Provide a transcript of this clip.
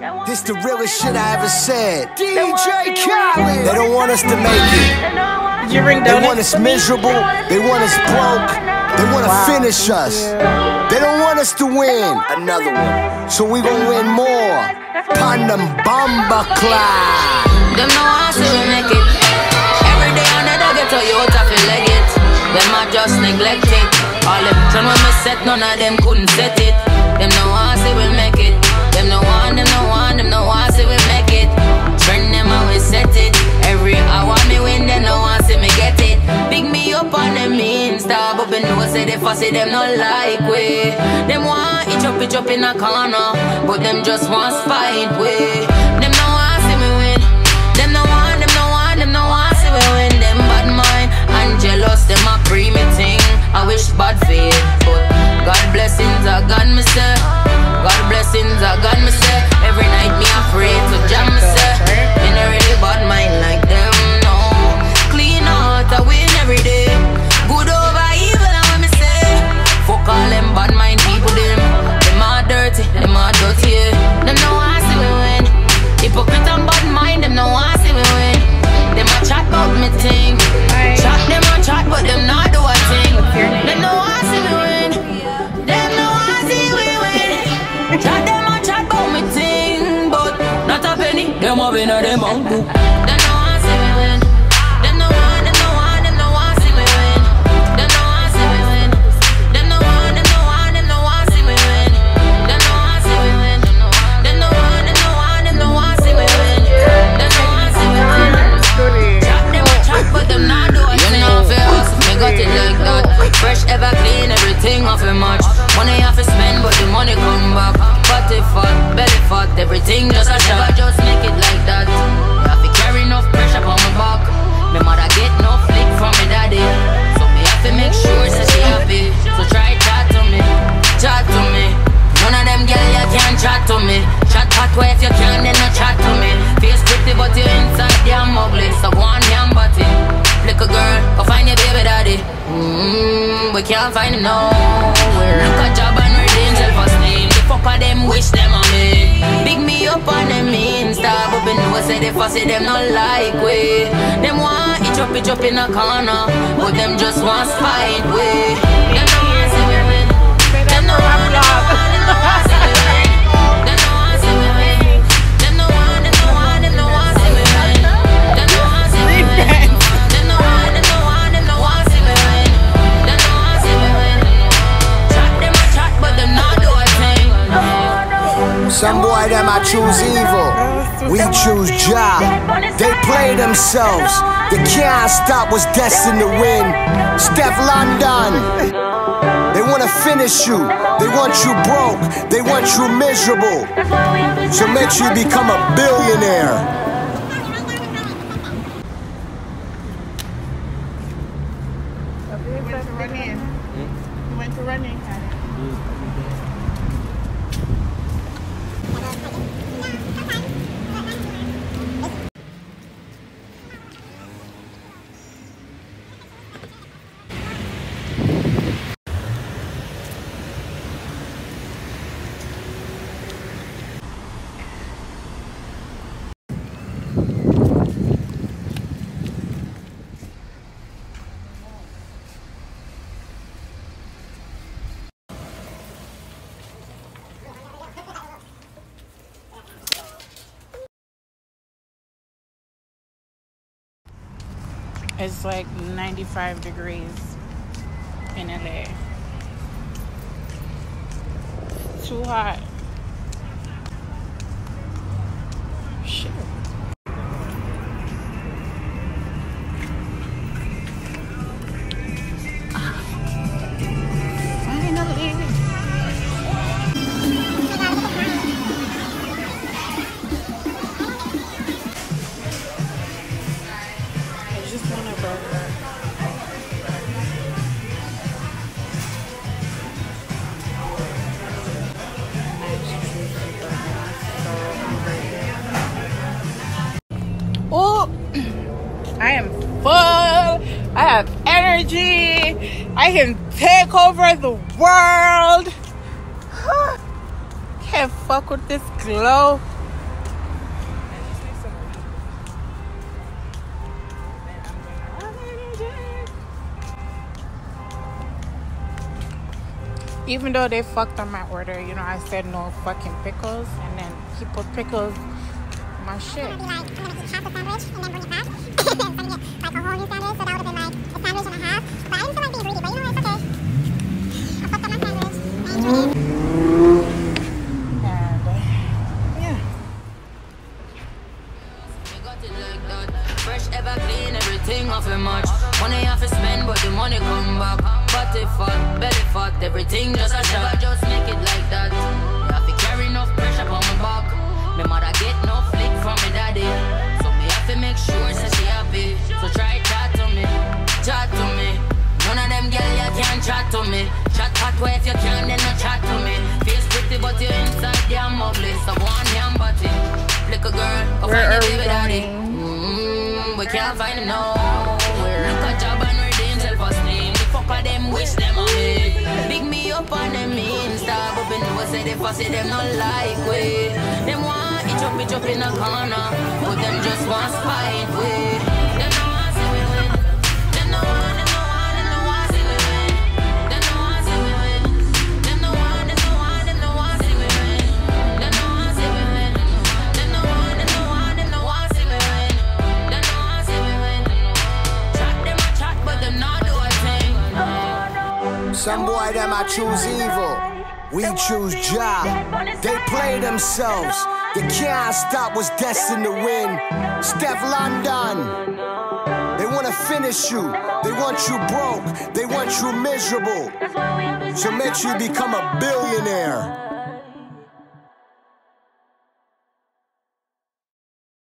This the realest shit I ever said. DJ Khaled. They don't want us to make it. Did you bring donuts? They want us miserable. They want us broke. They want to finish us. They don't want us to win. Another one. So we gon' win more. Pandem Bomba Clyde. Them know I say we make it. Every day on the dog get to you to feel like it. Them I just neglect it. All them turn when me set, none of them couldn't set it. Them know I say we make it. Them no one, them no one, them no one say we make it. Trend them how we set it. Every hour me win, them no one say me get it. Pick me up on them Insta, but me know say they fussy, them no like we. Them want itch up in a corner, but them just want spite we. Them no one say me win. Them no one, them no one, them no one say we win. Them bad mind and jealous, them a pre me thing. I wish bad fate, but God blessings are gone me say. God blessings are gone me say. Every night me a pray to jam me say. Me no really bad mind like them, no. Clean out I win every day. Good over evil and what me say. Fuck all them bad mind people them. Them are dirty, them are dirty, yeah. Them no one see we win. Hypocrite and bad mind, them no one see we win. Them a chat about me thing. Chat them a chat but them not do a thing. Them no one see we win. Them no one see we win. Chat them a chat about me thing, but not a penny. Them a win or them uncle. Them no one see we win. Them no one, them no one, them no one see we win. Them no one see we win. Them no one, them no one, them no one see we win. Them no one see we win. Them no one, them no one, them no one see we win. Them no one see we win. Chat them a chat but them not do a thing. You know fair us, me got it like that. Fresh ever clean, everything off a much. Money have to spend but the money come back. Body fat, belly fat, everything just a shot. Just make it like that. You have to carry enough pressure on my back. My mother get no flick from me daddy, so me have to make sure that she happy. So try chat to me, chat to me. None of them girl you can't chat to me. Chat hot way if you can, then no chat to me. Face pretty but you inside damn ugly. So go on damn body. Flick a girl, go find your baby daddy. We can't find him nowhere. Look at job and read angel first name. The fuck of them wish them on me. Big me up on them Insta, but we know say they fussy, them not like we. Them want itch up in a corner, but them just want spite we. Them no want see we win. Them no want, them no want, them no want see we win. Them no want see we win. Them no want, them no want, them no want see we win. Them no want see we win. Them no want, them no want, them no want see we win. Them no want see we win. Chat them a chat, but them not do a thing. Some boy them I choose evil. We choose Jah. They play themselves. They can't stop what's destined to win. Steph London. They wanna finish you. They want you broke. They want you miserable. So make sure you become a billionaire. You went to running. It's like 95 degrees in LA. Too hot. Shit. Finally. I just want a burger. Oh, I am full. I have energy. I can take over the world. Can't fuck with this glow. Even though they fucked on my order, you know, I said no fucking pickles, and then he put pickles in my shit. I'm gonna eat half the sandwich and then bring it back. So I'm gonna get like a whole new sandwich, so that would have been like a sandwich and a half. But I didn't feel like being greedy, but you know, it's okay. I fucked up my sandwich. I enjoyed it. And yeah. You got it like that. Fresh, ever clean, everything off it much. Money have to spend, but the money come back. Body fat, belly fat, everything just a shot. Never just make it like that. You have to carry enough pressure on my back. My mother get no flick from me daddy, so me have to make sure that she happy. So try chat to me, chat to me. None of them girl you can't chat to me. Chat hot way if you can, then no chat to me. Face pretty but you inside damn ugly. So go on damn body. Little girl, go find your baby daddy. We can't find him nowhere. Look at job and redeem self-esteem. The fuck of them wish them on me. Big me up on them Insta, but we never say they fussy, them not like we. Them want each up in a corner, but them just want spite we. Them no want see we win. Them no want see we win. Them no want see we win. Them no want see we win. Them no want see we win. Them no want see we win. Them no want see we win. Chat them a chat, but them not do a thing. Some boy them I choose evil. We choose Jah. They play themselves. They can't stop what's destined to win. Steph London. They wanna finish you. They want you broke. They want you miserable. So make sure you become a billionaire.